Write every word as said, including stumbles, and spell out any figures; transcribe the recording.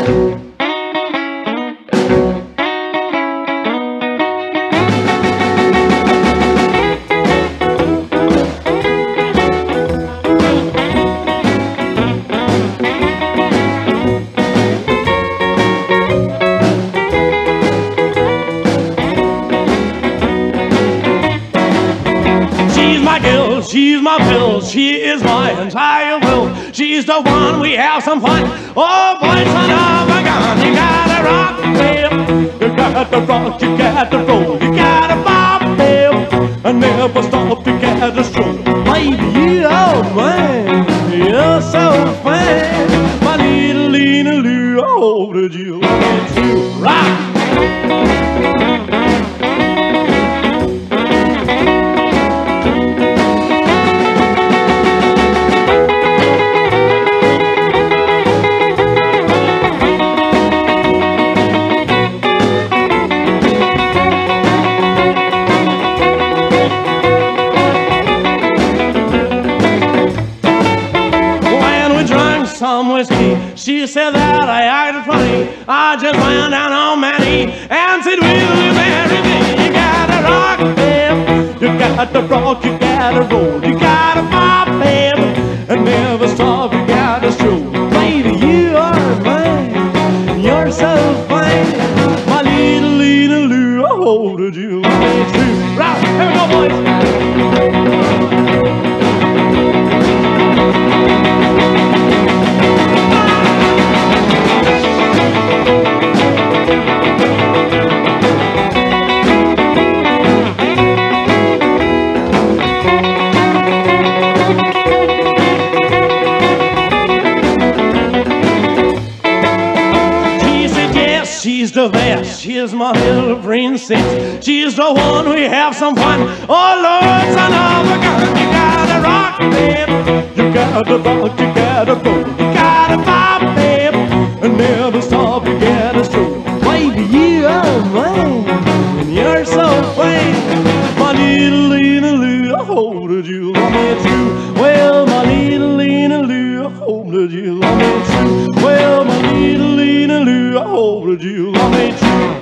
She's my pill, she is my entire will. She's the one, we have some fun. Oh boy, son of a gun, you gotta rock, babe. You gotta rock, you gotta roll, you gotta bop, babe. And never stop, you gotta stroll. Baby, you oh man, you're so fine. My little Lena Lou, oh, did you get to rock? Some whiskey, she said that I acted funny. I just went down on my knee and said, will you marry me? You gotta rock, babe. You gotta rock, you gotta roll, you gotta pop, babe, and never stop, you gotta stroll. Baby, you are mine, you're so fine. My little Lena Lou, oh, did you like to rock? Here we go, boys. She's the best, she's my little princess. She's the one, we have some fun. Oh Lord, son of a gun, you gotta rock, babe. You gotta rock, you gotta roll, you gotta pop, babe, and never stop, you gotta stroll. Baby, you are mine, and you're so fine. My little Lena Lou, I hope that you love me too. Well, my little Lena Lou, I hope that you love me too. Well, my little Lena Lou, I hope that you love me too.